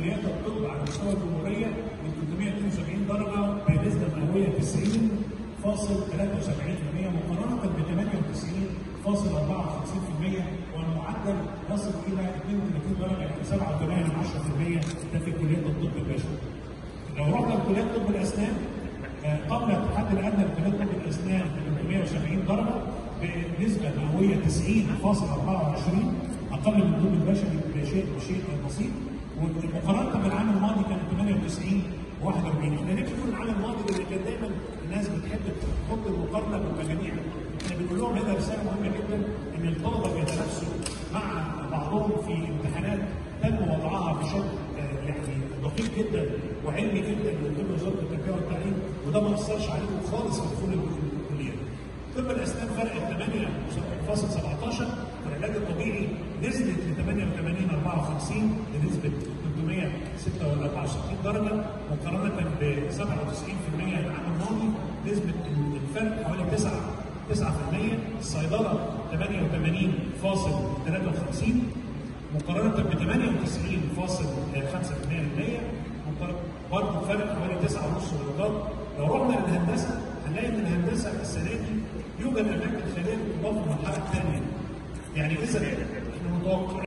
كليات الطب على مستوى الجمهوريه من 372 درجه بنسبه مئويه 90.73% مقارنه ب 98.54%، والمعدل يصل الى 32 درجه يعني 7.8% ده في كليات الطب البشري. لو رحنا لكليات طب الاسنان قبل الحد الادنى لكليات طب الاسنان 370 درجه بنسبه مئويه 90.24، اقل من الطب البشري بشيء بسيط، ومقارنه بالعام الماضي كان 98 41. احنا ليه بنقول العام الماضي؟ لان كان دايما الناس بتحب تحط المقارنه بالمجاميع. احنا بنقول لهم هنا رساله مهمه جدا ان الطلبه بيتنافسوا مع بعضهم في امتحانات تم وضعها بشكل يعني دقيق جدا وعلمي جدا من قبل وزاره التربيه والتعليم، وده ما اثرش عليهم خالص في دخول الكليات. طب الاسنان فرق 8.17، والعلاج الطبيعي نزلت ل 88.54 بنسبه 366 درجه مقارنه ب 97% العام الماضي، نسبه الفرق حوالي 9%. الصيدله 88.53 مقارنه ب 98.5%، برضه الفرق حوالي 9.5 درجات. لو رحنا للهندسه هنلاقي ان الهندسه السنه دي يوجد اماكن خاليه للطلاب في المرحله الثانيه. يعني اذا احنا متوقعين